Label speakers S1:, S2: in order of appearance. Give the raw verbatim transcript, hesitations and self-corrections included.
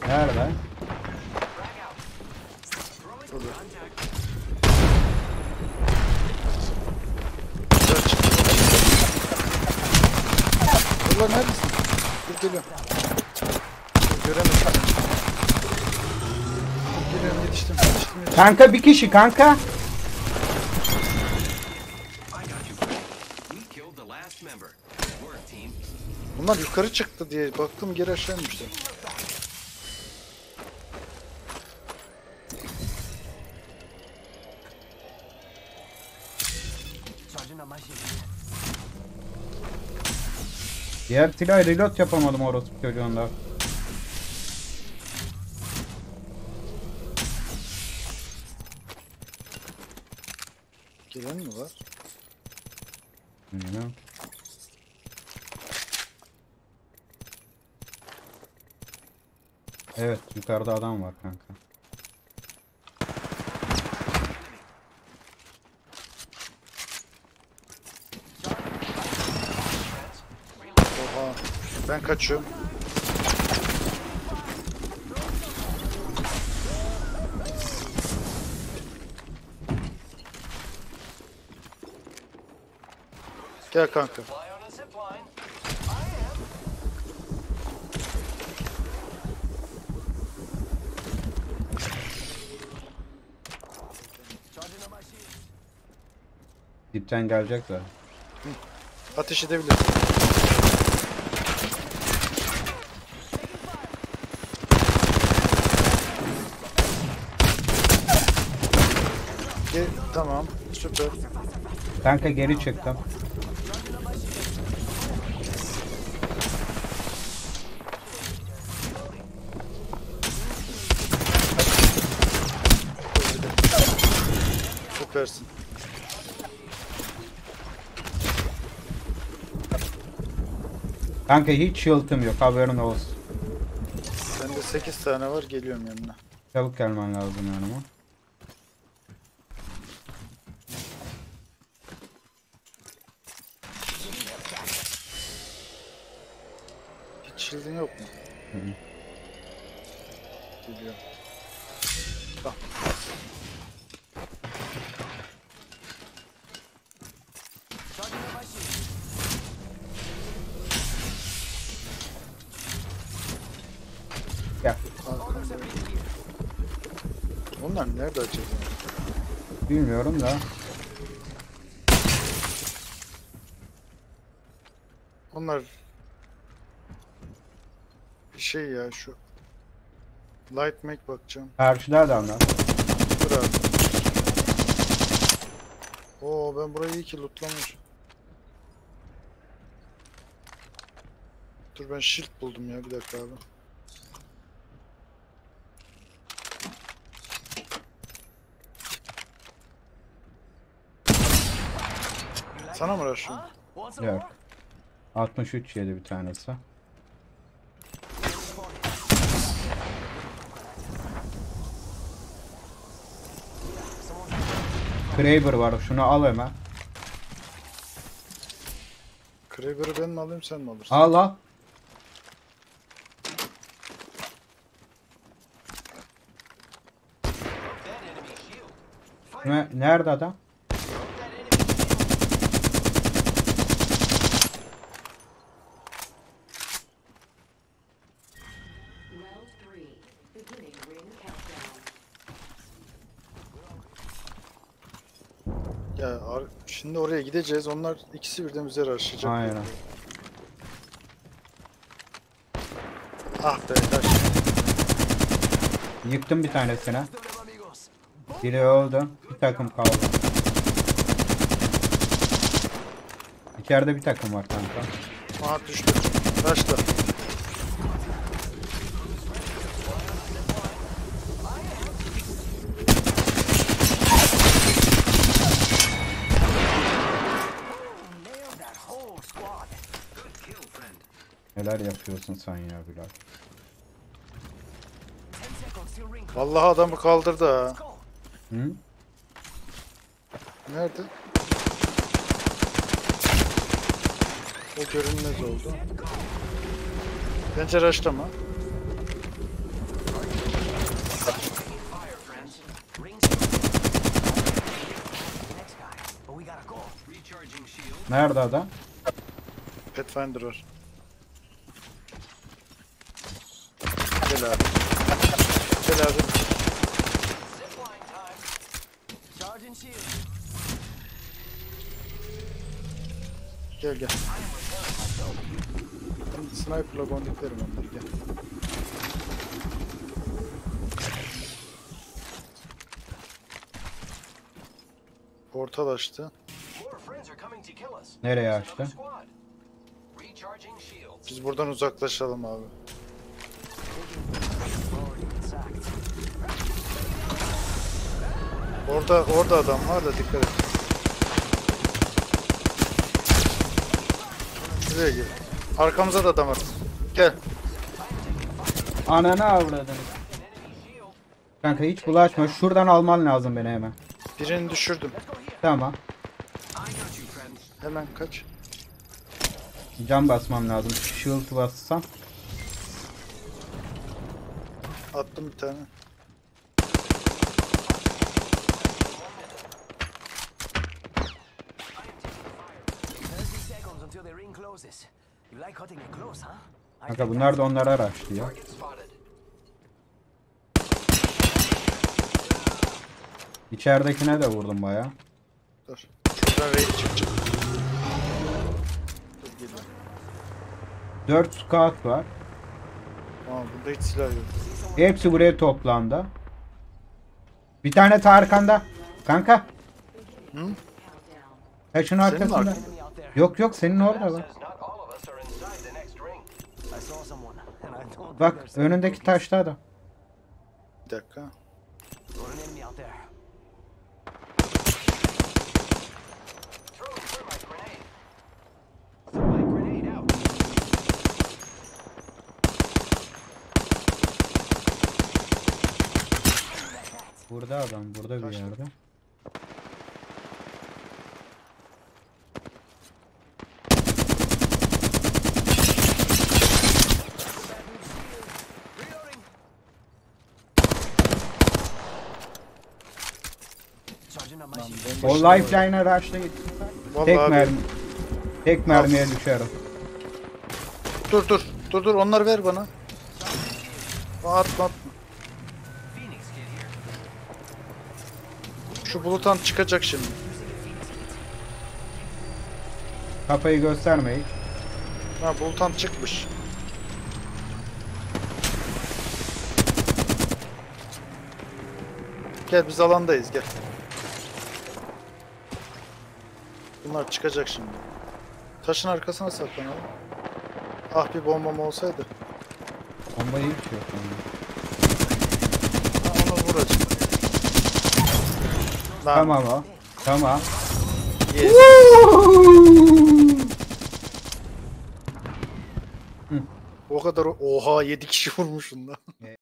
S1: Nerede?
S2: Burada. Burada neredesin? Dur geliyorum. Dur, göremedim. Dur, geliyorum yetiştim, yetiştim, yetiştim.
S1: Kanka bir kişi kanka.
S2: Bunlar yukarı çıktı diye baktım geri aşağı inmişler.
S1: Diğer silahı reload yapamadım orospu çocuğunda.
S2: Gelen mi var?
S1: Bilmiyorum. Evet, yukarıda adam var kanka.
S2: Oha. Ben kaçıyorum. Gel kanka.
S1: Dipten gelecekler.
S2: Ateş edebilirsin. Gel, tamam. Süper.
S1: Kanka geri çıktım.
S2: Süpersin.
S1: Kanka hiç shield'ım yok, haberin olsun.
S2: Bende sekiz tane var, geliyorum yanına.
S1: Çabuk gelmen lazım yanıma.
S2: Hiç shield'in yok mu?
S1: Hı hı.
S2: Geliyorum. Bak.
S1: Gel.
S2: Arkamda. Onlar nerede acaba?
S1: Bilmiyorum da.
S2: Onlar bir şey ya şu. Light make bakacağım.
S1: Karşıda adamlar.
S2: Dur abi. Oo, ben burayı iyi ki lootlamışım. Dur, ben shield buldum ya, bir dakika abi. Sana mı uğraşıyorum?
S1: Yok. altmış üç yedi bir tanesi. Kraber var, şunu al hemen.
S2: Kraber'ı ben mi alayım, sen mi alırsın?
S1: Al al. Ne, nerede adam?
S2: Ya ar- şimdi oraya gideceğiz. Onlar ikisi birden bize rushlayacak.
S1: Aynen.
S2: Ah be, kaç.
S1: Yıktım bir tanesine. Biri öldü. Bir takım kaldı. İçeride bir takım var kanka.
S2: Aha, düştü. Rushla.
S1: Neler yapıyorsun sen ya Bilal?
S2: Vallahi adamı kaldırdı ha.
S1: Hı?
S2: Nerede? O görünmez oldu. Bence rushlama.
S1: Nerede adam?
S2: Pathfinder var. Gel abi. Gel abi. Gel gel. Ben sniper'la gondiklerim onları, gel. Portal açtı.
S1: Nereye açtı?
S2: Biz buradan uzaklaşalım abi. Orada orada adam var da dikkat et. Şuraya gel. Arkamıza da adam var. Gel.
S1: Ananı avradını. Kanka hiç bulaşma. Şuradan alman lazım beni hemen.
S2: Birini düşürdüm.
S1: Tamam.
S2: Hemen kaç.
S1: Cam basmam lazım. Shield bassam.
S2: Attım bir tane.
S1: Kanka bunlar da onları araçtı ya. İçeridekine de vurdum baya.
S2: Dur. Şuradan raid çıkacak. Dur geliyorum.
S1: dört scout var.
S2: Tamam, burada hiç silah yok.
S1: Hepsi buraya toplandı. Bir tane ta arkanda. Kanka.
S2: Hı?
S1: Taşın
S2: Senin mi
S1: arkasında.
S2: arkanda?
S1: Yok yok senin orada bak. Bak önündeki taşta adam.
S2: Bir dakika.
S1: Burada adam burada bir
S2: Taşta.
S1: yerde.
S2: Lan,
S1: O
S2: bomba şimdi
S1: lifeline'a rush'la gitsin.
S2: Vallahi
S1: Tek
S2: abi.
S1: mermi. Tek mermiye düşer o.
S2: Dur dur. Dur dur, onları ver bana. Aa, atma atma. Şu bulutan çıkacak şimdi.
S1: Kafayı gösterme hiç.
S2: Ha, bulutan çıkmış. Gel, biz alandayız, gel. Bunlar çıkacak şimdi. Taşın arkasına saklanalım. Ah, bir bombam olsaydı.
S1: Bombayı hiç yok. Yani.
S2: Ha, onu vuracağım. Lan,
S1: Tamam o. Tamam.
S2: yes. O kadar, oha, yedi kişi vurmuşsun lan.